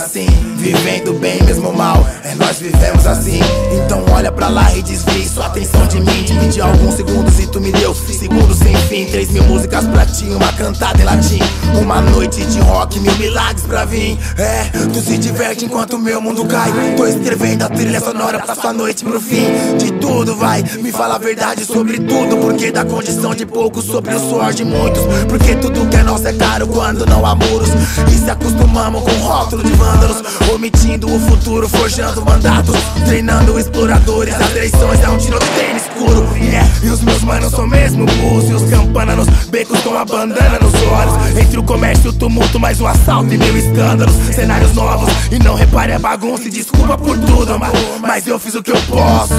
assim, vivendo bem mesmo mal, é nós vivemos assim. Então olha pra lá e desvie sua atenção de mim. Divide alguns segundos e tu me deu segundos sem fim. 3.000 músicas pra ti, uma cantada em latim. Uma noite de rock, 1000 milagres pra vir. É, tu se diverte enquanto meu mundo cai. Tô escrevendo a trilha sonora pra sua noite pro fim. De tudo vai, me fala a verdade sobre tudo. Porque da condição de poucos sobre o suor de muitos. Porque tudo que é nosso é caro quando não há muros. E se acostumamos com rótulo de vândalos, omitindo o futuro, forjando mandatos, treinando exploradores. As eleições é um tiro de tênis escuro, yeah. E os meus manos são mesmo burros. E os campana nos becos com a bandana nos olhos. Entre o comércio e o tumulto, mais um assalto e 1000 escândalos. Cenários novos, e não repare a bagunça. E desculpa por tudo, mas eu fiz o que eu posso.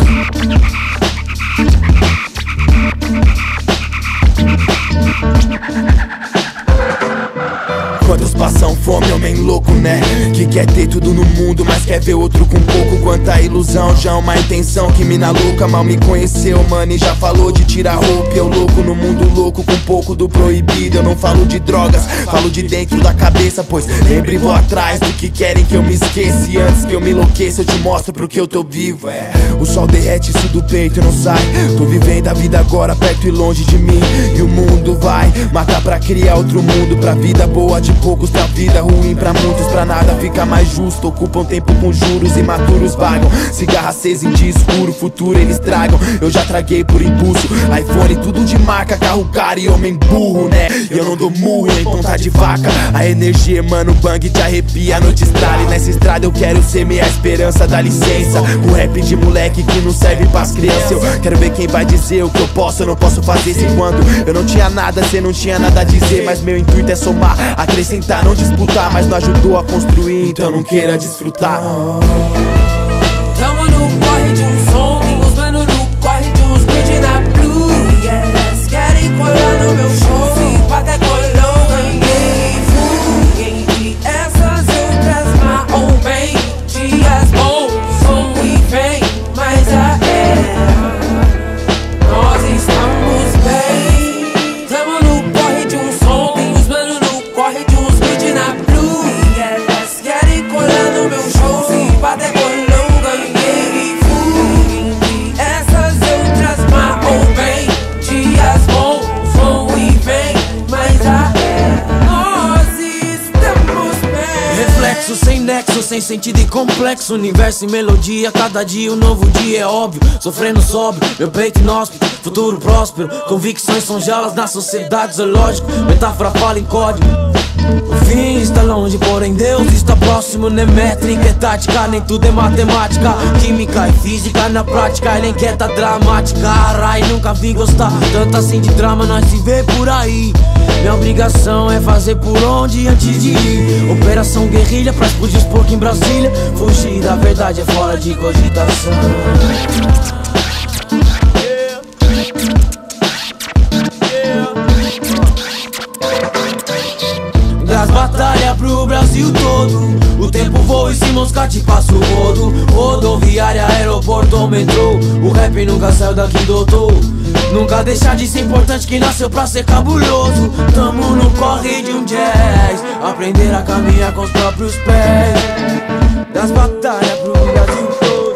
Quantos passam fome, homem louco, né? Que quer ter tudo no mundo, mas quer ver outro com pouco. Quanta ilusão, já uma intenção que mina louca. Mal me conheceu, mano, e já falou de tirar roupa. Eu louco no mundo louco, com pouco do proibido. Eu não falo de drogas, falo de dentro da cabeça. Pois sempre vou atrás do que querem que eu me esqueça. E antes que eu me enlouqueça, eu te mostro porque eu tô vivo. O sol derrete isso do peito e não sai. Tô vivendo a vida agora, perto e longe de mim. E o mundo vai matar pra criar outro mundo. Pra vida boa de poucos, pra vida ruim pra muitos. Pra nada fica mais justo, ocupam tempo com juros. Imaturos vagam, cigarra acesa em dia escuro. Futuro eles tragam, eu já traguei por impulso. iPhone tudo de marca, carro caro e homem burro, né? E eu não dou murro em ponta de vaca. A energia emana o bang, te arrepia, a noite estrala. E nessa estrada eu quero ser minha esperança, dá licença. O rap de moleque que não serve pras crianças. Eu quero ver quem vai dizer o que eu posso, eu não posso fazer. Se quando eu não tinha nada, cê não tinha nada a dizer. Mas meu intuito é somar, acrescentar, não disputar. Mas não ajudou a construir, então não queira desfrutar. Tamo no corre de um som, e os mano no corre de uns bridge na blue. Yeah, eles querem colar no meu show, e até colou, ganhei full. E essas outras marrom bem, dias bons vão e vem. Mas nós estamos bem. Tamo no corre de um som, e os mano no corre de uns bridge na blue. Yeah, eles querem colar no meu show, e até colou. Sem nexo, sem sentido e complexo. Universo e melodia, cada dia um novo dia, é óbvio. Sofrendo sóbrio, meu peito inóspito, futuro próspero. Convicções são jalas na sociedade zoológico. Metáfora fala em código. O fim está longe, porém Deus está próximo. Nem métrica é tática, nem tudo é matemática. Química e física na prática, ele inquieta dramática. Ai, nunca vi gostar tanto assim de drama, nós se vê por aí. Minha obrigação é fazer por onde antes de ir. Operação guerrilha pra explodir os porcos em Brasília. Fugir da verdade é fora de cogitação. Das batalhas pro Brasil todo, o tempo voa e se moscar te passa o rodo. Rodoviária, aeroporto ou metrô, o rap nunca saiu daqui, doutor. Nunca deixar de ser importante, que nasceu pra ser cabuloso. Tamo no corre de um jazz, aprender a caminhar com os próprios pés. Das batalhas pro Brasil todo.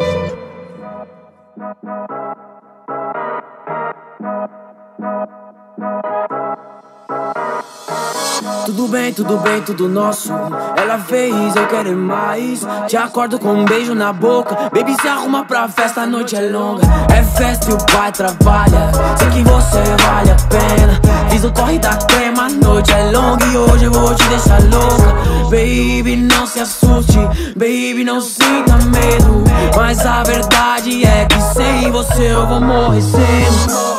Tudo bem, tudo nosso. Ela fez, eu quero mais. Te acordo com um beijo na boca. Baby, se arruma pra festa, a noite é longa. É festa e o pai trabalha. Sei que você vale a pena. Fiz o corre da crema, a noite é longa e hoje eu vou te deixar louca. Baby, não se assuste, baby, não sinta medo. Mas a verdade é que sem você eu vou morrer cedo.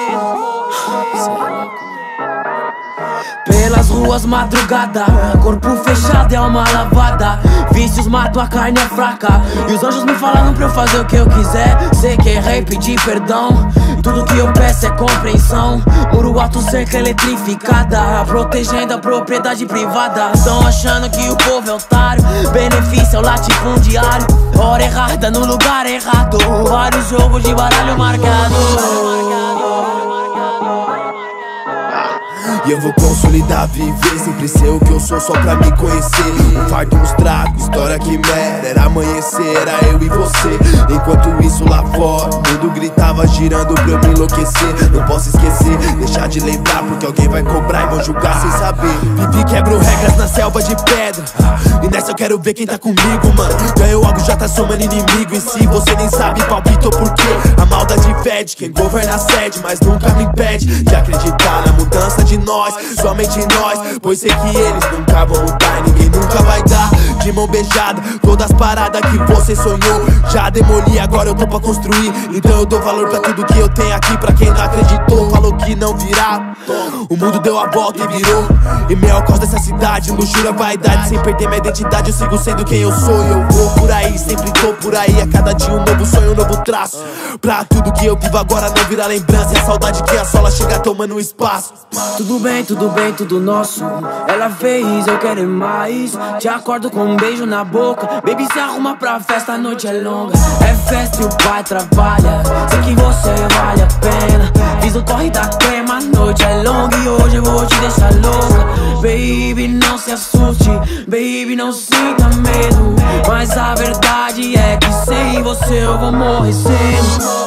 Pelas ruas madrugada, corpo fechado e alma lavada. Vícios matam, a carne é fraca. E os anjos me falaram pra eu fazer o que eu quiser. Sei que errei, pedir perdão. Tudo que eu peço é compreensão. Muro alto, cerca eletrificada, protegendo a propriedade privada. Tão achando que o povo é otário. Benefício é o latifundiário. Hora errada no lugar errado. Vários jogos de baralho marcado. E eu vou consolidar, viver, sempre ser o que eu sou só pra me conhecer. Um fardo, uns tragos, história que mera. Era amanhecer, era eu e você. Enquanto isso lá fora, o mundo gritava girando pra eu me enlouquecer. Não posso esquecer, deixar de lembrar, porque alguém vai cobrar e vão julgar sem saber. Vivi, quebro regras na selva de pedra, e nessa eu quero ver quem tá comigo, mano. Ganhou algo, já tá somando inimigo. E se você nem sabe, palpitou por quê? A maldade fede, quem governa cede, mas nunca me impede de acreditar na mudança de nós, somente nós. Pois sei que eles nunca vão mudar e ninguém nunca vai dar de mão beijada todas as paradas que você sonhou. Já demoli, agora eu tô pra construir. Então eu dou valor pra tudo que eu tenho aqui. Pra quem não acreditou, falou que não virá, o mundo deu a volta e virou. E meio ao caos dessa cidade, luxúria, vaidade, sem perder minha identidade, eu sigo sendo quem eu sou. E eu vou por aí, sempre tô por aí. A cada dia um novo sonho, um novo traço, pra tudo que eu vivo agora não virar lembrança. E a saudade que assola chega tomando espaço. Tudo bem, tudo nosso. Ela fez, eu quero mais. Te acordo com um beijo na boca. Baby, se arruma pra festa, a noite é longa. É festa e o pai trabalha. Sei que você vale a pena. Fiz o corre da crema, a noite é longa e hoje eu vou te deixar louca. Baby, não se assuste, baby, não sinta medo. Mas a verdade é que sem você eu vou morrer cedo.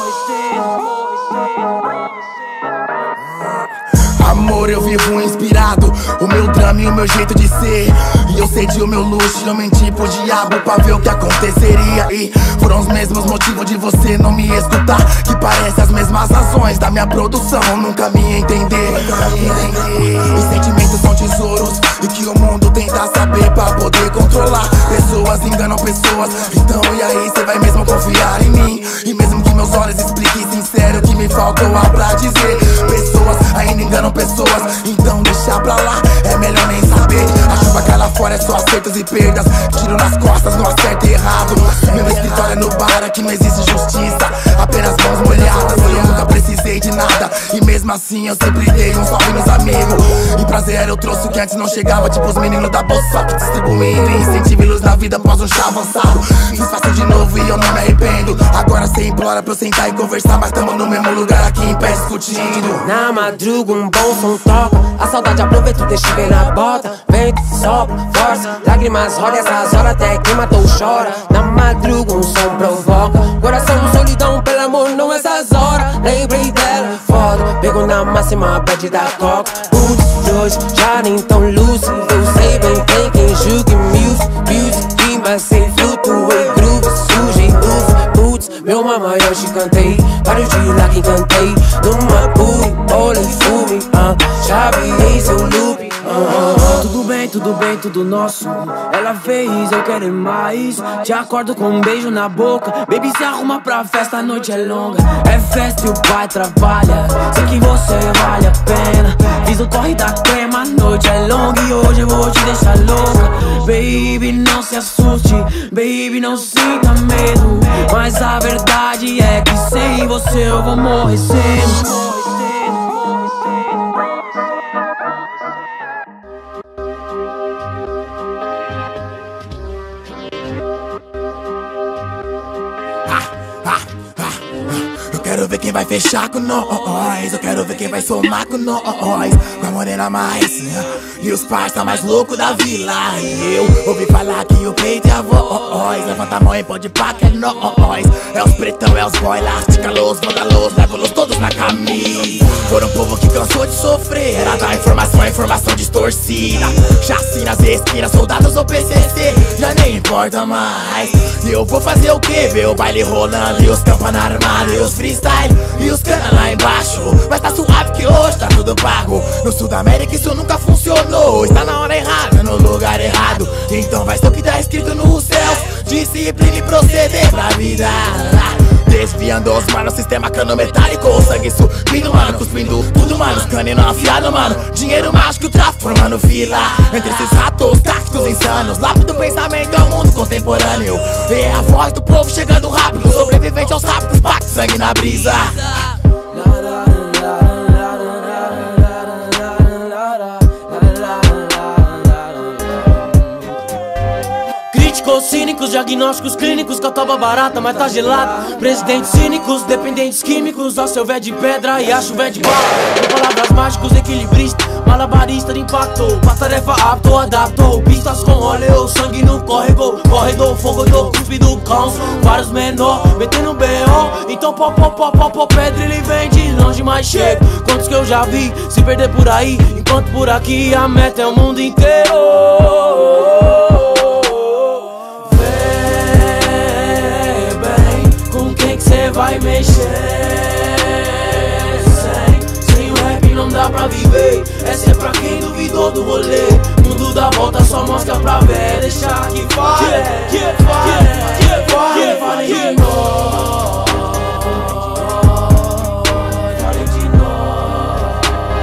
Amor, eu vivo inspirado, o meu drama e o meu jeito de ser. E eu cedi o meu luxo, eu menti pro diabo pra ver o que aconteceria. E foram os mesmos motivos de você não me escutar, que parece as mesmas razões da minha produção nunca me entender. Os sentimentos são tesouros e que o mundo tenta saber pra poder controlar. Pessoas enganam pessoas, então e aí, cê vai mesmo confiar em mim? E mesmo que meus olhos expliquem sincero que me faltou algo pra dizer. Pessoas ainda enganam pessoas, então deixa pra lá, é melhor nem saber. A chuva cai lá fora, é só acertos e perdas, tiro nas costas, não acerto e errado. Meu escritório é no bar, aqui não existe justiça, apenas mãos molhadas. Eu nunca precisei de nada, e mesmo assim eu sempre dei um salve nos amigos. E prazer eu trouxe o que antes não chegava, tipo os meninos da bolsa, só que distribuindo incentivo e luz na vida após um chá avançado. Fiz fácil de novo e eu não me arrependo. Agora cê implora pra eu sentar e conversar, mas tamo no mesmo lugar aqui em pé discutindo. Na madruga um bom som toca, a saudade aproveita, deixa ver na bota. Vento, sopra, força, lágrimas rola, essas horas até quem matou chora. Na madruga um som provoca, coração solidão, pelo amor não essas horas. Lembrei dela, foda, pego na máxima bad da coca. Putz, de hoje já nem tão lúcido, eu sei bem quem julga music, rima sem flutuei, groove, sujei, uva. Putz, meu mamãe eu te cantei, vários de lá que encantei. Numa booty, olhei fume, já virei seu loop. Tudo bem, tudo nosso. Ela fez, eu quero mais. Te acordo com um beijo na boca. Baby, se arruma pra festa, a noite é longa. É festa e o pai trabalha. Sei que você vale a pena. Fiz o corre da crema, a noite é longa e hoje eu vou te deixar louca. Baby, não se assuste, baby, não sinta medo. Mas a verdade é que sem você eu vou morrer cedo. Eu quero ver quem vai fechar com nós, eu quero ver quem vai somar com nós. Com a morena mais e os parça mais loucos da vila. E eu ouvi falar que o peito é a voz. Levanta a mão e pode pá que é nós. É os pretão, é os boy, elástica, los, vandalos, levo-los todos na camisa. Foram um povo que cansou de sofrer, era da informação, a informação distorcida. Chacinas, esquinas, soldados ou PCC, já nem importa mais. E eu vou fazer o que? Ver o baile rolando e os campana armado e os freestyle e os cana lá embaixo. Mas tá suave que hoje tá tudo pago. No sul da América isso nunca funcionou. Está na hora errada, no lugar errado. Então vai ser o que tá escrito no céu. Disciplina e proceder pra vida. Desviando os manos, sistema cano metálico. Sangue subindo, mano, cuspindo tudo, mano. Os caninos afiados, mano. Dinheiro mágico, tráfico formando fila. Entre esses ratos, táticos insanos. Lápis do pensamento é o mundo contemporâneo. E é a voz do povo chegando rápido. Sobrevivente aos rápidos, pacto, sangue na brisa. Críticos cínicos, diagnósticos clínicos, cataba barata, mas tá gelado. Presidentes cínicos, dependentes químicos, ao seu vé de pedra e acho vé de bala. Com palavras mágicos, equilibristas. malabarista de impacto. Pra tarefa apto, adaptou. Pistas com óleo, sangue no corredor. Corredor, fogo do cuspe do cão. Vários menor, metendo B.O. Então pó, pedra ele vem de longe, mas chega. Quantos que eu já vi se perder por aí, enquanto por aqui a meta é o mundo inteiro. Vê bem com quem que cê vai mexer. Sem o rap não dá pra viver. Essa é pra quem duvidou do rolê. Mundo dá volta, só mostra pra ver. Deixar que fale, fale de nós. Fale de nós.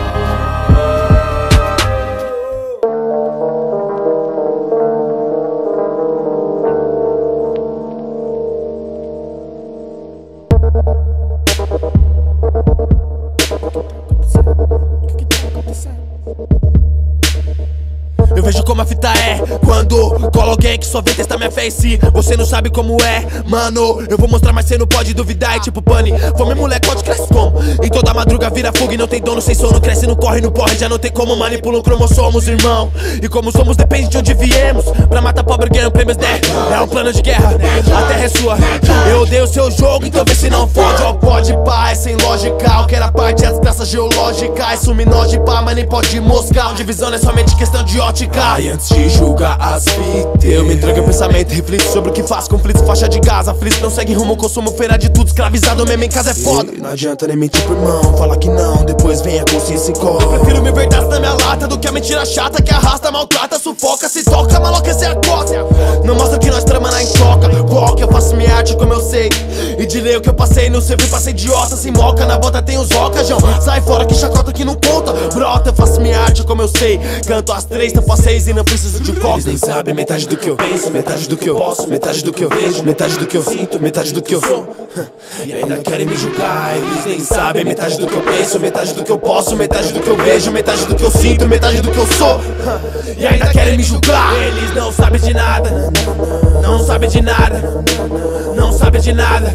Eu vejo como a fita é quando cola alguém que só vem testar minha fé. E se você não sabe como é, mano, eu vou mostrar, mas cê não pode duvidar. E tipo pane, fome moleque, pode crescer como? Em toda madruga vira fogo e não tem dono, sem sono. Cresce, não corre, não porre, já não tem como. Manipulam cromossomos, irmão. E como somos, depende de onde viemos. Pra matar pobre ganham prêmios, né? É um plano de guerra, a terra é sua. Eu odeio o seu jogo, então vê se não fode. Ó, pode pá, é sem lógica. O que era parte é a desgraça geológica. Isso me noje pá, mas nem pode moscar. Divisão não é somente questão de ótica. E antes de julgar as fitas, eu me entrego ao pensamento, reflito sobre o que faz. Conflitos, faixa de gás, aflito, não segue rumo, consumo, feira de tudo, escravizado mesmo em casa é foda. E não adianta nem mentir pro irmão, falar que não, depois vem a consciência e cola. Prefiro me verdade na minha lata do que a mentira chata que arrasta, maltrata, sufoca, se toca, maloca, cê acosta. Não mostra que nós trama na intoca, foca, eu faço minha arte como eu sei. E de ler o que eu passei, não serve pra ser idiota, se moca, na bota tem os roca, João. Sai fora que chacota que não conta, brota, eu faço minha arte como eu sei. Canto às 3, tampo às 6 e não preciso de foco. Eles nem sabem metade do que eu penso, metade do que eu posso, metade do que eu vejo, metade do que eu sinto, metade do que eu sou. E ainda querem me julgar, eles nem sabem metade do que eu penso, metade do que eu posso, metade do que eu vejo, metade do que eu sinto, metade do que eu sou. E ainda querem me julgar, eles não sabem de nada, não sabem de nada, não sabem de nada,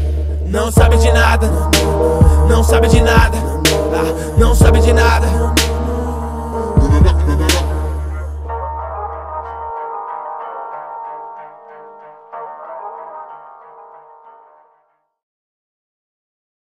não sabem de nada, não sabem de nada, não sabem de nada.